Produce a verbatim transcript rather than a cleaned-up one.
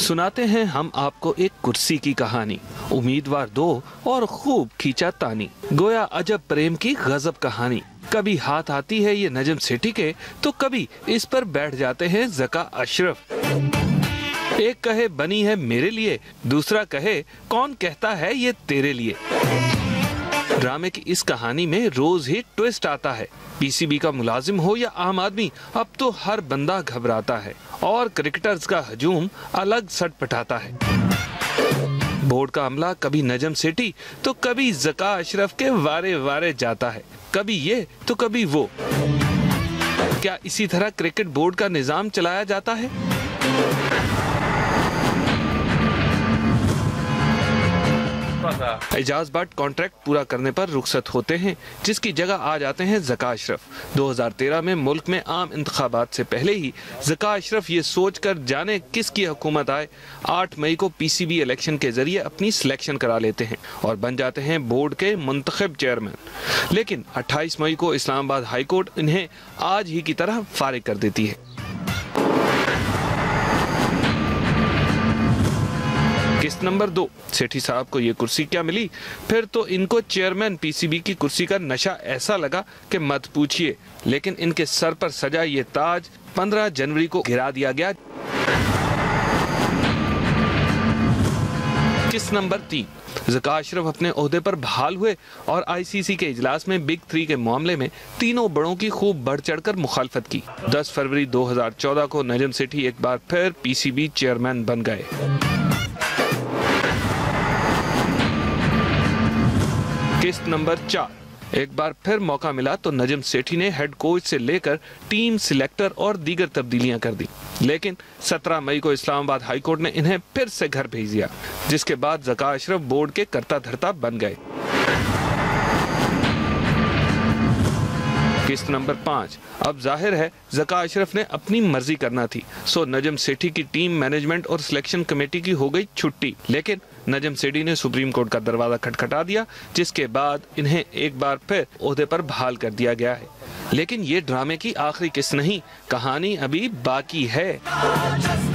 सुनाते हैं हम आपको एक कुर्सी की कहानी, उम्मीदवार दो और खूब खींचा तानी, गोया अजब प्रेम की गजब कहानी। कभी हाथ आती है ये नजम सेठी के, तो कभी इस पर बैठ जाते हैं ज़का अशरफ। एक कहे बनी है मेरे लिए, दूसरा कहे कौन कहता है ये तेरे लिए। ड्रामे की इस कहानी में रोज ही ट्विस्ट आता है। पीसीबी का मुलाजिम हो या आम आदमी, अब तो हर बंदा घबराता है और क्रिकेटर्स का हजूम अलग सटपटाता है। बोर्ड का अमला कभी नजम सेठी तो कभी ज़का अशरफ के वारे वारे जाता है, कभी ये तो कभी वो। क्या इसी तरह क्रिकेट बोर्ड का निजाम चलाया जाता है? एजाज भट्ट कॉन्ट्रैक्ट पूरा करने पर रुखसत होते हैं, जिसकी जगह आ जाते हैं ज़का अशरफ। दो हज़ार तेरह में मुल्क में आम इंतखाबात से पहले ही ज़का अशरफ ये सोच कर जाने किसकी हुकूमत आए, आठ मई को पीसीबी इलेक्शन के जरिए अपनी सिलेक्शन करा लेते हैं और बन जाते हैं बोर्ड के मुंतखब चेयरमैन। लेकिन अट्ठाईस मई को इस्लामाबाद हाई कोर्ट इन्हें आज ही की तरह फारिग कर देती है। किस्त नंबर दो, सेठी साहब को ये कुर्सी क्या मिली? फिर तो इनको चेयरमैन पीसीबी की कुर्सी का नशा ऐसा लगा कि मत पूछिए। लेकिन इनके सर पर सजा ये ताज पंद्रह जनवरी को गिरा दिया गया। किस्त नंबर तीन, ज़का अशरफ अपने ओहदे पर बहाल हुए और आईसीसी के इजलास में बिग थ्री के मामले में तीनों बड़ों की खूब बढ़ चढ़कर मुखालफत की। दस फरवरी दो हज़ार चौदह को नजम सेठी एक बार फिर पीसीबी चेयरमैन बन गए। किस्त नंबर चार, एक बार फिर मौका मिला तो नजम सेठी ने हेड कोच से लेकर टीम सिलेक्टर और दीगर तब्दीलियां कर दी। लेकिन सत्रह मई को इस्लामाबाद हाई कोर्ट ने इन्हें फिर से घर भेज दिया, जिसके बाद ज़का अशरफ बोर्ड के कर्ता धर्ता बन गए। किस्त नंबर पाँच, अब जाहिर है ज़का अशरफ ने अपनी मर्जी करना थी, सो नजम सेठी की टीम मैनेजमेंट और सिलेक्शन कमेटी की हो गई छुट्टी। लेकिन नजम सेठी ने सुप्रीम कोर्ट का दरवाजा खटखटा दिया, जिसके बाद इन्हें एक बार फिर ओहदे पर बहाल कर दिया गया है। लेकिन ये ड्रामे की आखिरी किस्त नहीं, कहानी अभी बाकी है।